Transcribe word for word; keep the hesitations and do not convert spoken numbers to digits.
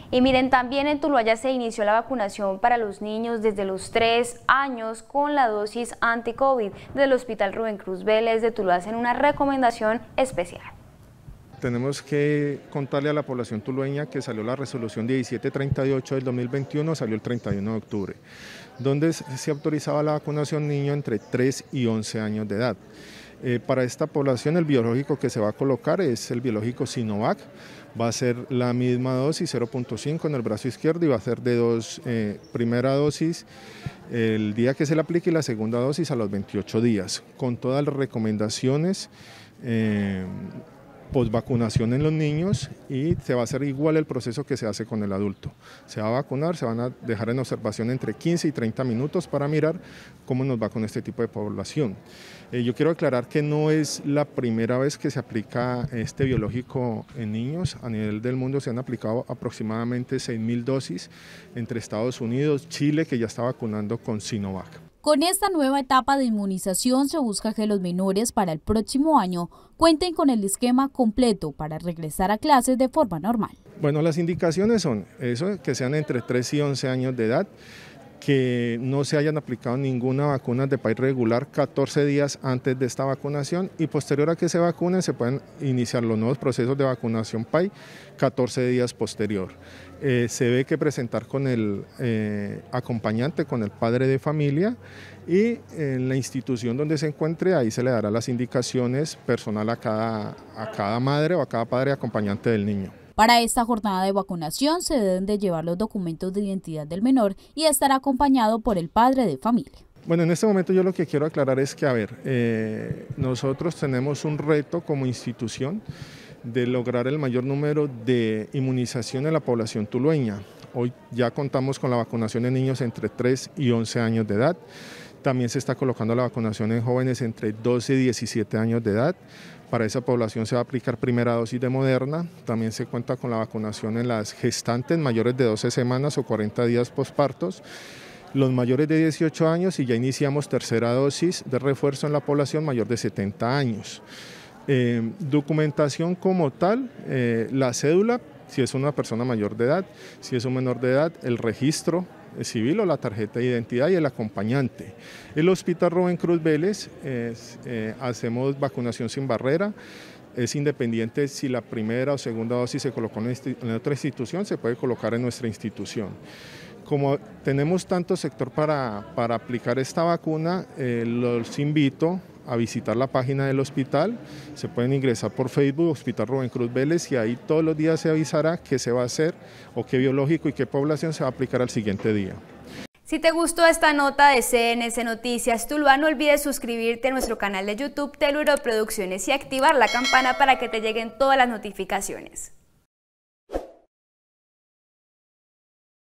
Y miren, también en Tuluá ya se inició la vacunación para los niños desde los tres años con la dosis anti-COVID. Del Hospital Rubén Cruz Vélez de Tuluá hacen una recomendación especial. Tenemos que contarle a la población tulueña que salió la resolución diecisiete treinta y ocho del dos mil veintiuno, salió el treinta y uno de octubre, donde se autorizaba la vacunación niño entre tres y once años de edad. Eh, para esta población el biológico que se va a colocar es el biológico Sinovac, va a ser la misma dosis, cero punto cinco en el brazo izquierdo, y va a ser de dos, eh, primera dosis el día que se le aplique y la segunda dosis a los veintiocho días, con todas las recomendaciones eh, posvacunación en los niños, y se va a hacer igual el proceso que se hace con el adulto. Se va a vacunar, se van a dejar en observación entre quince y treinta minutos para mirar cómo nos va con este tipo de población. Eh, yo quiero aclarar que no es la primera vez que se aplica este biológico en niños. A nivel del mundo se han aplicado aproximadamente seis mil dosis entre Estados Unidos, Chile, que ya está vacunando con Sinovac. Con esta nueva etapa de inmunización se busca que los menores para el próximo año cuenten con el esquema completo para regresar a clases de forma normal. Bueno, las indicaciones son eso, que sean entre tres y once años de edad, que no se hayan aplicado ninguna vacuna de P A I regular catorce días antes de esta vacunación, y posterior a que se vacunen se pueden iniciar los nuevos procesos de vacunación P A I catorce días posterior. Eh, se debe que presentar con el eh, acompañante, con el padre de familia, y en la institución donde se encuentre ahí se le dará las indicaciones personal a cada, a cada madre o a cada padre acompañante del niño. Para esta jornada de vacunación se deben de llevar los documentos de identidad del menor y estar acompañado por el padre de familia. Bueno, en este momento yo lo que quiero aclarar es que, a ver, eh, nosotros tenemos un reto como institución de lograr el mayor número de inmunización en la población tulueña. Hoy ya contamos con la vacunación de niños entre tres y once años de edad. También se está colocando la vacunación en jóvenes entre doce y diecisiete años de edad. Para esa población se va a aplicar primera dosis de Moderna. También se cuenta con la vacunación en las gestantes mayores de doce semanas o cuarenta días pospartos, los mayores de dieciocho años, y ya iniciamos tercera dosis de refuerzo en la población mayor de setenta años. Eh, documentación como tal, eh, la cédula, si es una persona mayor de edad, si es un menor de edad, el registro civil o la tarjeta de identidad y el acompañante. El Hospital Rubén Cruz Vélez, es, eh, hacemos vacunación sin barrera, es independiente si la primera o segunda dosis se colocó en otra institución, se puede colocar en nuestra institución. Como tenemos tanto sector para, para aplicar esta vacuna, eh, los invito a visitar la página del hospital. Se pueden ingresar por Facebook, Hospital Rubén Cruz Vélez, y ahí todos los días se avisará qué se va a hacer o qué biológico y qué población se va a aplicar al siguiente día. Si te gustó esta nota de C N C Noticias Tuluá, no olvides suscribirte a nuestro canal de YouTube Teluro Producciones y activar la campana para que te lleguen todas las notificaciones.